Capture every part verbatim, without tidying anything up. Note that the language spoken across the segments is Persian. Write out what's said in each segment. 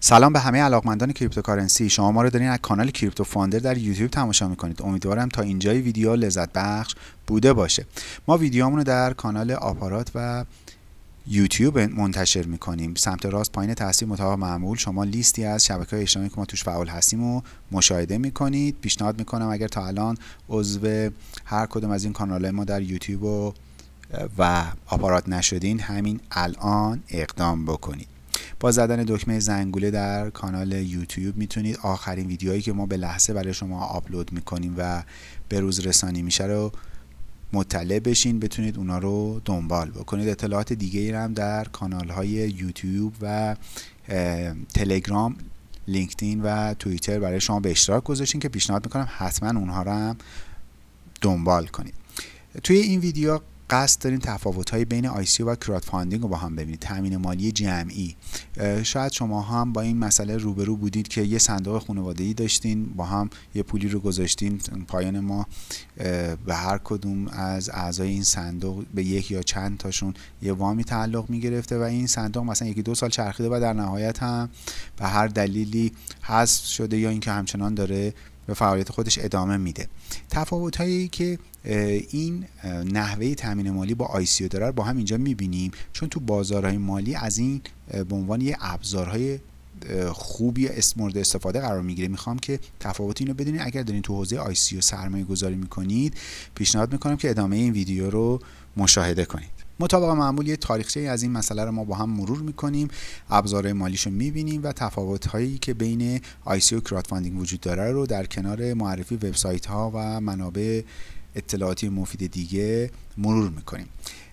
سلام به همه علاقمندان کریپتوکارنسی. شما ما رو دارین از کانال کریپتو فاندر در یوتیوب تماشا میکنید. امیدوارم تا اینجای ویدیو لذت بخش بوده باشه. ما ویدیومون رو در کانال آپارات و یوتیوب منتشر میکنیم. سمت راست پایین تصویر مطابق معمول شما لیستی از شبکه‌های اجتماعی که ما توش فعال هستیم رو مشاهده میکنید. پیشنهاد میکنم اگر تا الان عضو هر کدوم از این کانال‌های ما در یوتیوب و, و آپارات نشدین، همین الان اقدام بکنید. با زدن دکمه زنگوله در کانال یوتیوب میتونید آخرین ویدیوهایی که ما به لحظه برای شما آپلود میکنیم و به روز رسانی میشه رو مطلع بشین، بتونید اونا رو دنبال بکنید. اطلاعات دیگه ای هم در کانال های یوتیوب و تلگرام، لینکدین و توییتر برای شما به اشتراک گذاشتین که پیشنهاد میکنم حتما اونها رو هم دنبال کنید. توی این ویدیو قصد دارین تفاوت‌های بین آی سی او و کراود فاندینگ رو با هم ببینید. تامین مالی جمعی. شاید شما هم با این مسئله روبرو بودید که یه صندوق خانوادگی داشتین، با هم یه پولی رو گذاشتین، پایان ما به هر کدوم از اعضای این صندوق به یک یا چند تاشون یه وامی تعلق می‌گرفته و این صندوق مثلا یکی دو سال چرخیده و در نهایت هم به هر دلیلی حذف شده یا اینکه همچنان داره به فعالیت خودش ادامه میده. تفاوت‌هایی که این نحوه تامین مالی با آی سی او داره با هم اینجا میبینیم، چون تو بازارهای مالی از این به عنوان یه ابزارهای خوبی مورد استفاده قرار میگیره. میخوام که تفاوت اینو بدونید. اگر دارین تو حوزه آی سی او سرمایه گذاری میکنید، پیشنهاد میکنم که ادامه این ویدیو رو مشاهده کنید. مطابق معمول یه تاریخچه از این مسئله رو ما با هم مرور میکنیم، ابزارهای مالیشو میبینیم و تفاوت‌هایی که بین آی سی او و کراود فاندینگ وجود داره رو در کنار معرفی وبسایت ها و منابع اطلاعاتی مفید دیگه مرور میکنیم.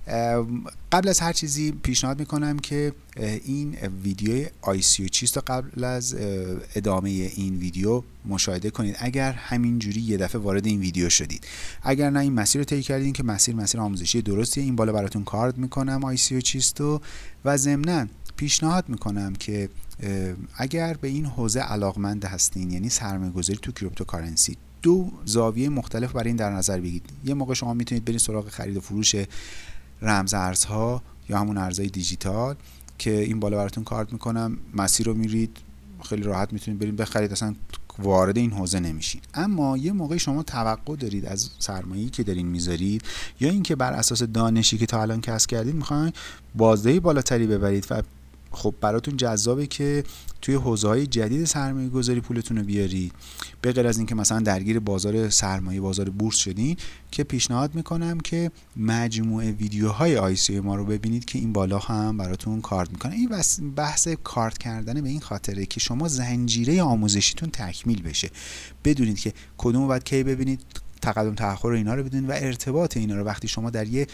قبل از هر چیزی پیشنهاد میکنم که این ویدیو آی سی او چیست و قبل از ادامه این ویدیو مشاهده کنید اگر همینجوری یه دفعه وارد این ویدیو شدید. اگر نه این مسیر رو طی کردین که مسیر مسیر آموزشی درستیه، این بالا براتون کارت میکنم آی سی او چیست و و ضمناً پیشنهاد میکنم که اگر به این حوزه علاقمند هستین، یعنی سرمایه‌گذاری تو کریپتوکارنسی، دو زاویه مختلف برای این در نظر بگیرید. یه موقع شما میتونید برید سراغ خرید و فروش رمز ارزها یا همون ارزهای دیجیتال که این بالا براتون کارت میکنم، مسیر رو میرید خیلی راحت میتونید برید بخرید، اصلا وارد این حوزه نمیشین. اما یه موقع شما توقع دارید از سرمایه‌ای که دارین میذارید یا اینکه بر اساس دانشی که تا الان کسب کردید میخواین بازدهی بالاتری ببرید و خب براتون جذابه که توی حوزه‌های جدید سرمایه گذاری پولتون رو بیارید، به غیر از اینکه مثلا درگیر بازار سرمایه بازار بورس شدین، که پیشنهاد میکنم که مجموعه ویدیوهای آی سی او ما رو ببینید که این بالا هم براتون کارت میکنه. این بحث کارت کردن به این خاطره که شما زنجیره آموزشیتون تکمیل بشه، بدونید که کدوم باید کی ببینید، تقدم تأخر اینا رو بدونید و ارتباط اینا رو وقتی شما در یه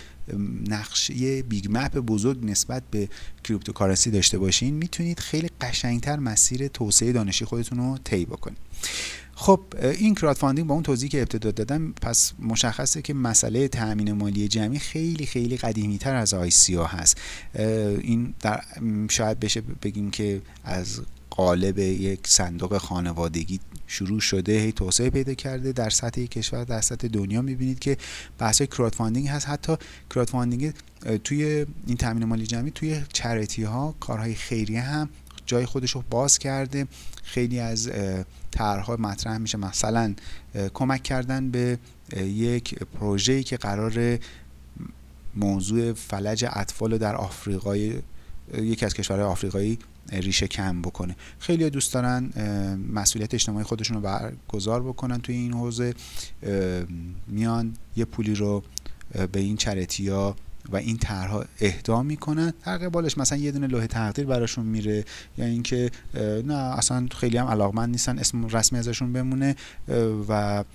نقشه بیگ مپ بزرگ نسبت به کریپتوکارنسی داشته باشین، میتونید خیلی قشنگتر مسیر توسعه دانشی خودتون رو طی بکنید. خب این کراود فاندینگ با اون توضیحی که ابتدا دادم، پس مشخصه که مسئله تامین مالی جمعی خیلی خیلی قدیمی تر از آی سی او هست. این در شاید بشه بگیم که از قالب یک صندوق خانوادگی شروع شده، هی توسعه پیدا کرده در سطح کشور، در سطح دنیا میبینید که بحث‌های کراود فاندینگ هست. حتی کراود فاندینگ توی این تامین مالی جمعی توی چریتی ها، کارهای خیریه هم جای خودش رو باز کرده. خیلی از طرح‌ها مطرح میشه، مثلا کمک کردن به یک پروژه‌ای که قرار موضوع فلج اطفال در آفریقای یکی از کشورهای آفریقایی ریشه کم بکنه. خیلی دوست دارن مسئولیت اجتماعی خودشون رو برگزار بکنن توی این حوزه، میان یه پولی رو به این چریتی‌ها و این طرح‌ها اهدا میکنن، در قبالش مثلا یه دونه لوح تقدیر براشون میره، یا اینکه نه اصلا خیلی هم علاقمند نیستن اسم رسمی ازشون بمونه و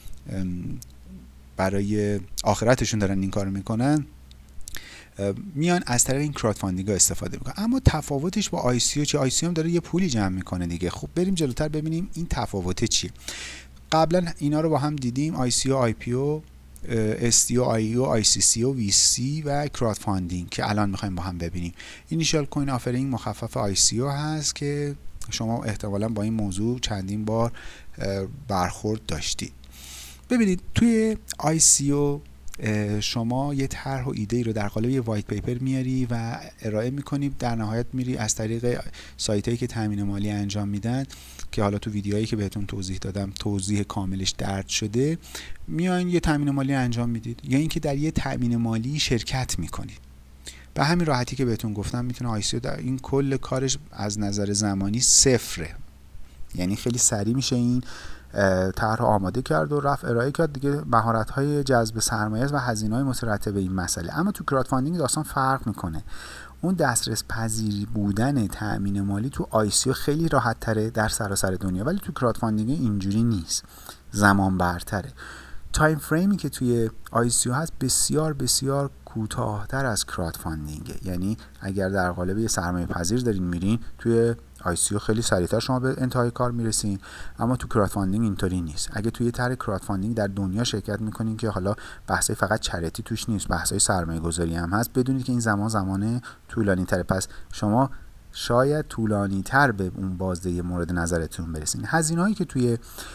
برای آخرتشون دارن این کارو میکنن، میان از طریق این کراود فاندینگ استفاده میکنن. اما تفاوتش با آی سی او چی؟ آی سی او هم داره یه پولی جمع میکنه دیگه. خب بریم جلوتر ببینیم این تفاوت چیه. قبلا اینا رو با هم دیدیم، آی سی او، آی پی او، اس تی او، آی او، آی سی سی او، وی سی و کراود فاندینگ که الان میخوایم با هم ببینیم. اینیشیال کوین آفرینگ مخفف آی سی او هست که شما احتمالاً با این موضوع چندین بار برخورد داشتید. ببینید توی آی سی او شما یه طرح و ایده ای رو در قالب یه وایت پیپر میاری و ارائه میکنی، در نهایت میری از طریق سایتایی که تامین مالی انجام میدن که حالا تو ویدیوهایی که بهتون توضیح دادم توضیح کاملش درج شده، میایین یه تامین مالی انجام میدید یا اینکه در یه تامین مالی شرکت میکنید. به همین راحتی که بهتون گفتم میتونه آیسیو در این کل کارش از نظر زمانی صفره، یعنی خیلی سریع میشه این طرح آماده کرد و رفت ارائه کرد دیگه. مهارت‌های جذب سرمایه و هزینه‌های مترتب به این مسئله. اما تو کراودفاندینگ داستان فرق میکنه. اون دسترس پذیری بودن تأمین مالی تو آیسیو خیلی راحت تره در سراسر دنیا، ولی تو کراودفاندینگ اینجوری نیست، زمان برتره. تایم فریمی که توی آیسیو هست بسیار بسیار کوتاه‌تر از کراودفاندینگ. یعنی اگر در قالب یه سرمایه پذیر دارین میرین توی آیسیو خیلی سریعتر شما به انتهای کار میرسین، اما تو کراودفاندینگ اینطوری نیست. اگه توی طرح کراودفاندینگ در دنیا شرکت میکنین که حالا بحثای فقط چریتی توش نیست، بحثای سرمایه گذاری هم هست، بدونید که این زمان زمان طولانی تره. پس شما شاید طولانی تر به اون بازده مورد نظرتون برسین. هزینه‌هایی که توی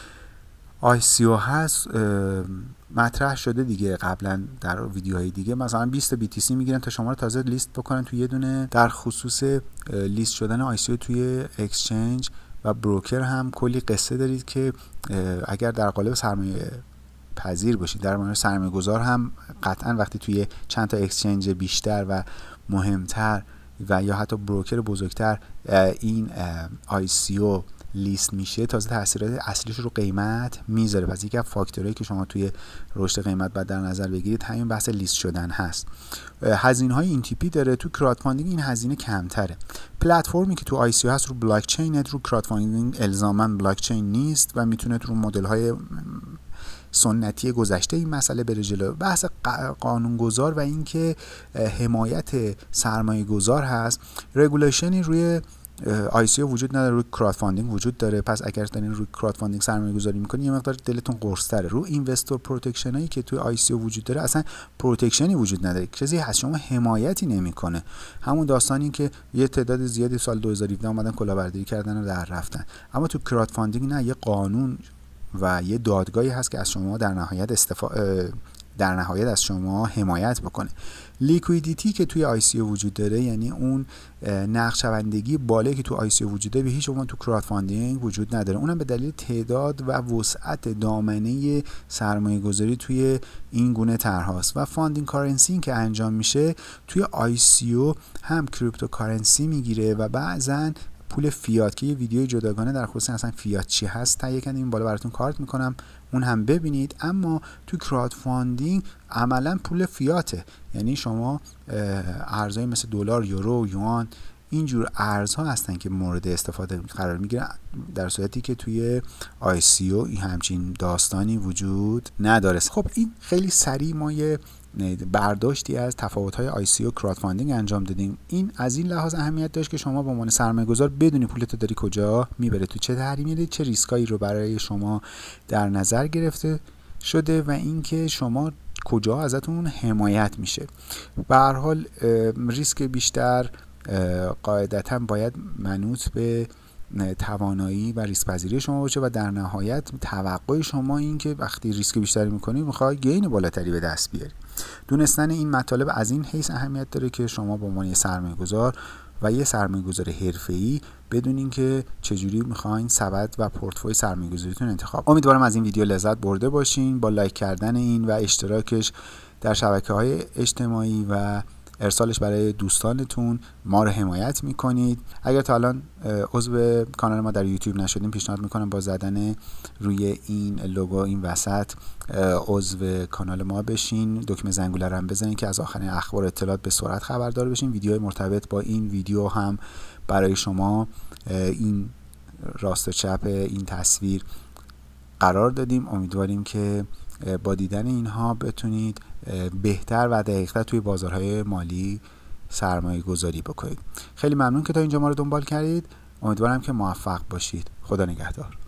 آیسیو هست مطرح شده دیگه قبلا در ویدیوهای دیگه، مثلا بیست بی تی سی میگیرن تا شما رو تازه لیست بکنن توی یه دونه. در خصوص لیست شدن آیسیو توی اکسچنج و بروکر هم کلی قصه دارید که اگر در قالب سرمایه پذیر باشید، در مورد سرمایه گذار هم قطعا وقتی توی چند تا اکسچنج بیشتر و مهمتر و یا حتی بروکر بزرگتر این آیسیو لیست میشه، تازه تاثیرات اصلیش رو قیمت میذاره. پس یکی از فاکتورهایی که شما توی رشد قیمت باید در نظر بگیرید همین بحث لیست شدن هست. هزینه های این تیپی داره. تو کراودفاندینگ این هزینه کمتره. پلتفرمی که تو آیسیو هست رو بلاک چینه، رو کراودفاندینگ الزاما بلاک چین نیست و میتونه رو مدل های سنتی گذشته این مسئله بره جلو. بحث قانونگذار و اینکه حمایت سرمایه گذار هست، رگولیشنی روی آیسیو وجود نداره، روی کراودفاندینگ وجود داره. پس اگر دارین روی کراودفاندینگ سرمایه گذاری میکنین یه مقدار دلتون قرص تره. رو اینوستور پروتکشن هایی که توی آیسیو وجود داره اصلا پروتکشنی وجود نداره، چیزی از شما حمایتی نمیکنه. همون داستانی که یه تعداد زیادی سال دو هزار و هفده اومدن کلاهبرداری کردن و در رفتن. اما تو کراودفاندینگ نه، یه قانون و یه دادگاهی هست که از شما در نهایت استفاده در نهایت از شما حمایت بکنه. لیکویدیتی که توی آیسیو وجود داره، یعنی اون نقدشوندگی بالایی که تو آیسیو وجود داره به هیچ عنوان تو کراودفاندینگ وجود نداره. اونم به دلیل تعداد و وسعت دامنه سرمایه گذاری توی این گونه طرح‌هاست. و فاندینگ کارنسی که انجام میشه توی آیسیو هم کریپتوکارنسی میگیره و بعضاً پول فیات که یه ویدیو جداگانه در خصوص اصلا فیات چی هست تهیه کردم، این بالا براتون کارت میکنم اون هم ببینید. اما تو کراودفاندینگ عملا پول فیاته، یعنی شما ارزهای مثل دلار، یورو، یوان، اینجور ارزها هستن که مورد استفاده قرار میگیرن، در صورتی که توی آیسیو این همچین داستانی وجود نداره. خب این خیلی سریع ما یه برداشتی از تفاوت‌های آیسیو و کراودفاندینگ انجام دادیم. این از این لحاظ اهمیت داشت که شما به عنوان سرمایه‌گذار بدونی پولت داری کجا میبره، تو چه طرحی میره، چه ریسکایی رو برای شما در نظر گرفته شده و اینکه شما کجا ازتون حمایت میشه. به هر حال ریسک بیشتر قاعدتاً باید منوط به توانایی و ریسک پذیری شما باشه و در نهایت توقع شما این که وقتی ریسک بیشتری میکنی میخوای گین بالاتری به دست بیاری. دونستن این مطالب از این حیث اهمیت داره که شما به عنوان یه سرمایه‌گذار و یه سرمایه‌گذار حرفه‌ای بدونین که چجوری میخواین سبد و پورتفوی سرمایه‌گذاریتون انتخاب. امیدوارم از این ویدیو لذت برده باشین. با لایک کردن این و اشتراکش در شبکه‌های اجتماعی و ارسالش برای دوستانتون ما رو حمایت میکنید. اگر تا الان عضو کانال ما در یوتیوب نشدین پیشنهاد میکنم با زدن روی این لوگو این وسط عضو کانال ما بشین، دکمه زنگوله رو هم بزنین که از آخرین اخبار اطلاعات به سرعت خبردار بشین. ویدیوهای مرتبط با این ویدیو هم برای شما این راست و چپ این تصویر قرار دادیم. امیدواریم که با دیدن اینها بتونید بهتر و دقیق‌تر توی بازارهای مالی سرمایه گذاری بکنید. خیلی ممنون که تا اینجا ما رو دنبال کردید. امیدوارم که موفق باشید. خدا نگهدار.